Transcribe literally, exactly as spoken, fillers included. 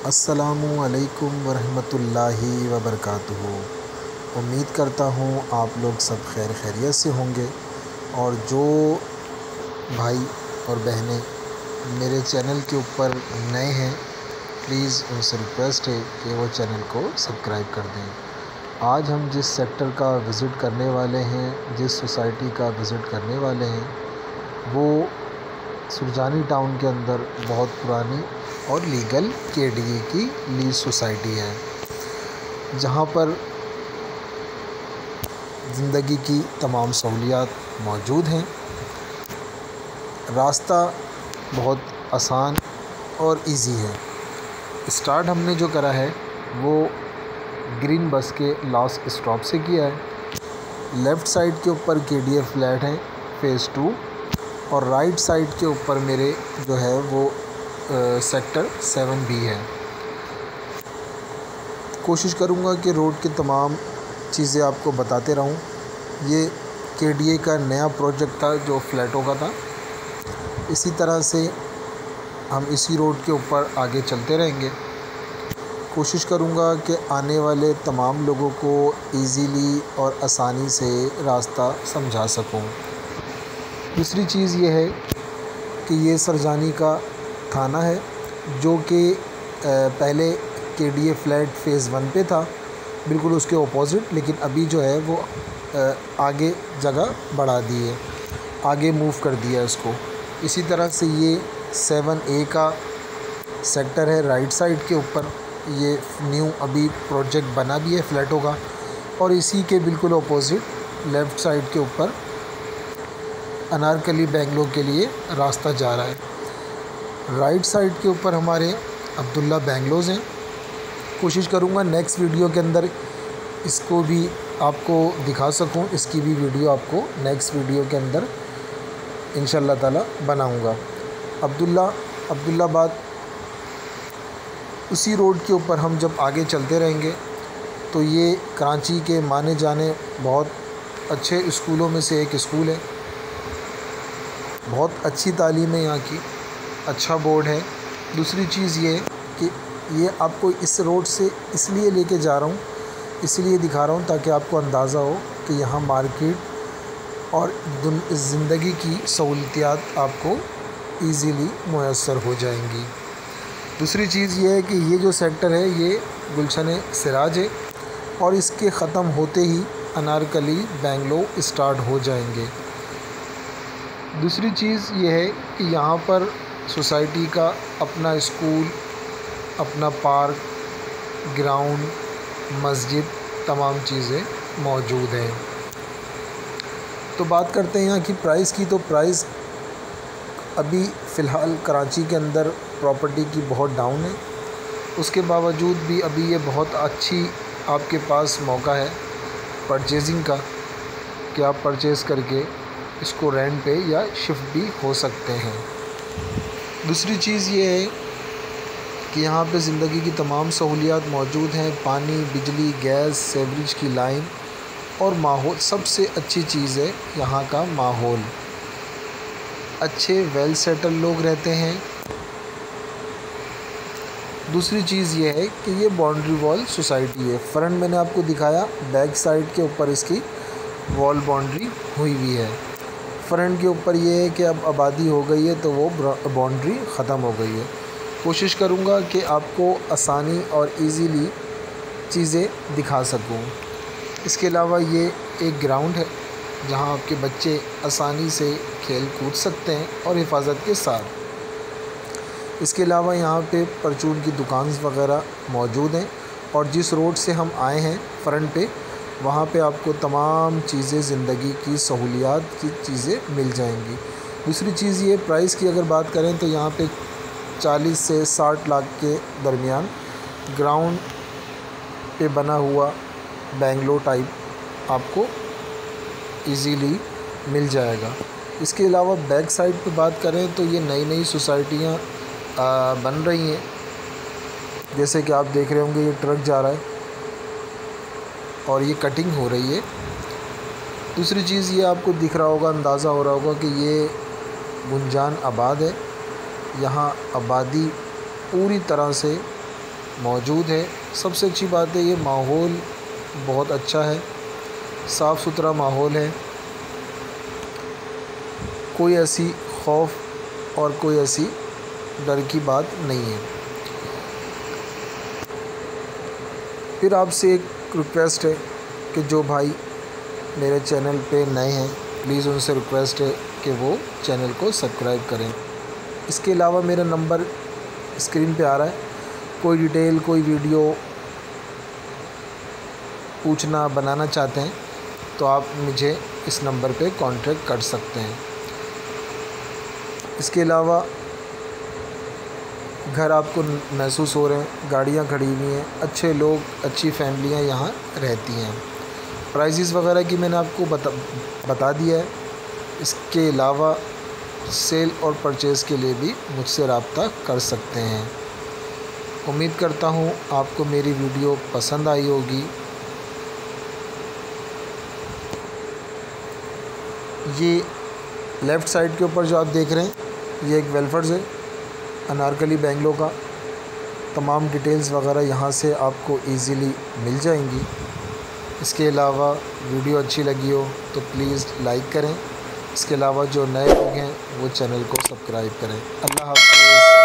अस्सलामु अलैकुम वरहमतुल्लाहि वबरकातुहू। उम्मीद करता हूँ आप लोग सब खैर खैरियत से होंगे। और जो भाई और बहनें मेरे चैनल के ऊपर नए हैं, प्लीज़ उनसे रिक्वेस्ट है कि वो चैनल को सब्सक्राइब कर दें। आज हम जिस सेक्टर का विज़िट करने वाले हैं, जिस सोसाइटी का विज़िट करने वाले हैं, वो सुरजानी टाउन के अंदर बहुत पुरानी और लीगल केडीए की लीज सोसाइटी है, जहाँ पर ज़िंदगी की तमाम सहूलियात मौजूद हैं। रास्ता बहुत आसान और इजी है। स्टार्ट हमने जो करा है वो ग्रीन बस के लास्ट स्टॉप से किया है। लेफ़्ट साइड के ऊपर केडीए फ्लैट है फ़ेज़ टू, और राइट साइड के ऊपर मेरे जो है वो आ, सेक्टर सेवन बी है। कोशिश करूँगा कि रोड के तमाम चीज़ें आपको बताते रहूँ। ये केडीए का नया प्रोजेक्ट था जो फ्लैटों का था। इसी तरह से हम इसी रोड के ऊपर आगे चलते रहेंगे। कोशिश करूँगा कि आने वाले तमाम लोगों को इजीली और आसानी से रास्ता समझा सकूँ। दूसरी चीज़ ये है कि ये सुरजानी का थाना है, जो कि पहले केडीए फ्लैट फ़ेज़ वन पे था, बिल्कुल उसके ऑपोज़िट, लेकिन अभी जो है वो आगे जगह बढ़ा दी है, आगे मूव कर दिया है इसको। इसी तरह से ये सेवन ए का सेक्टर है राइट साइड के ऊपर। ये न्यू अभी प्रोजेक्ट बना भी है फ्लैटों का, और इसी के बिल्कुल ऑपोज़िट लेफ़्ट साइड के ऊपर अनारकली बेंगलोर के लिए रास्ता जा रहा है। राइट साइड के ऊपर हमारे अब्दुल्ला बेंगलोज़ हैं। कोशिश करूँगा नेक्स्ट वीडियो के अंदर इसको भी आपको दिखा सकूँ, इसकी भी वीडियो आपको नेक्स्ट वीडियो के अंदर इंशाल्लाह ताला बनाऊँगा। अब्दुल्ला अब्दुल्लाबाद उसी रोड के ऊपर हम जब आगे चलते रहेंगे तो ये कराची के माने जाने बहुत अच्छे स्कूलों में से एक स्कूल है। बहुत अच्छी तालीम है यहाँ की, अच्छा बोर्ड है। दूसरी चीज़ ये कि ये आपको इस रोड से इसलिए लेके जा रहा हूँ, इसलिए दिखा रहा हूँ ताकि आपको अंदाज़ा हो कि यहाँ मार्केट और ज़िंदगी की सहूलियात आपको इजीली मुयस्सर हो जाएंगी। दूसरी चीज़ ये है कि ये जो सेक्टर है ये गुलशन सिराज है, और इसके ख़त्म होते ही अनारकली बेंगलोर स्टार्ट हो जाएंगे। दूसरी चीज़ ये है कि यहाँ पर सोसाइटी का अपना स्कूल, अपना पार्क, ग्राउंड, मस्जिद, तमाम चीज़ें मौजूद हैं। तो बात करते हैं यहाँ की प्राइस की। तो प्राइस अभी फ़िलहाल कराची के अंदर प्रॉपर्टी की बहुत डाउन है। उसके बावजूद भी अभी ये बहुत अच्छी आपके पास मौका है परचेजिंग का, कि आप परचेज़ करके इसको रेंट पे या शिफ्ट भी हो सकते हैं। दूसरी चीज़ ये है कि यहाँ पे ज़िंदगी की तमाम सहूलियात मौजूद हैं। पानी, बिजली, गैस, सेवरेज की लाइन और माहौल। सबसे अच्छी चीज़ है यहाँ का माहौल। अच्छे वेल सेटल लोग रहते हैं। दूसरी चीज़ ये है कि ये बाउंड्री वॉल सोसाइटी है। फ्रंट मैंने आपको दिखाया, बैक साइड के ऊपर इसकी वॉल बाउंड्री हुई हुई है। फ्रंट के ऊपर ये है कि अब आबादी हो गई है तो वो बाउंड्री ख़त्म हो गई है। कोशिश करूँगा कि आपको आसानी और इजीली चीज़ें दिखा सकूँ। इसके अलावा ये एक ग्राउंड है जहाँ आपके बच्चे आसानी से खेल कूद सकते हैं और हिफाजत के साथ। इसके अलावा यहाँ पे परचून की दुकान वगैरह मौजूद हैं, और जिस रोड से हम आए हैं फ्रंट पे, वहाँ पे आपको तमाम चीज़ें ज़िंदगी की सहूलियात की चीज़ें मिल जाएंगी। दूसरी चीज़ ये प्राइस की अगर बात करें तो यहाँ पे चालीस से साठ लाख के दरमियान ग्राउंड पे बना हुआ बेंगलोर टाइप आपको इजीली मिल जाएगा। इसके अलावा बैक साइड पे बात करें तो ये नई नई सोसाइटियाँ बन रही हैं। जैसे कि आप देख रहे होंगे ये ट्रक जा रहा है और ये कटिंग हो रही है। दूसरी चीज़ ये आपको दिख रहा होगा, अंदाज़ा हो रहा होगा कि ये गुंजान आबाद है। यहाँ आबादी पूरी तरह से मौजूद है। सबसे अच्छी बात है ये माहौल बहुत अच्छा है, साफ़ सुथरा माहौल है, कोई ऐसी खौफ और कोई ऐसी डर की बात नहीं है। फिर आपसे एक रिक्वेस्ट है कि जो भाई मेरे चैनल पे नए हैं, प्लीज़ उनसे रिक्वेस्ट है कि वो चैनल को सब्सक्राइब करें। इसके अलावा मेरा नंबर स्क्रीन पे आ रहा है, कोई डिटेल कोई वीडियो पूछना बनाना चाहते हैं तो आप मुझे इस नंबर पे कांटेक्ट कर सकते हैं। इसके अलावा घर आपको महसूस हो रहे हैं, गाड़ियाँ खड़ी हुई हैं, अच्छे लोग, अच्छी फैमिलियाँ यहाँ रहती हैं। प्राइसेस वगैरह की मैंने आपको बता बता दिया है। इसके अलावा सेल और परचेज़ के लिए भी मुझसे रब्ता कर सकते हैं। उम्मीद करता हूँ आपको मेरी वीडियो पसंद आई होगी। ये लेफ़्ट साइड के ऊपर जो आप देख रहे हैं ये एक वेलफर्स है अनारकली बेंगलो का। तमाम डिटेल्स वगैरह यहाँ से आपको इजीली मिल जाएंगी। इसके अलावा वीडियो अच्छी लगी हो तो प्लीज़ लाइक करें। इसके अलावा जो नए लोग हैं वो चैनल को सब्सक्राइब करें। अल्लाह हाफ़िज़।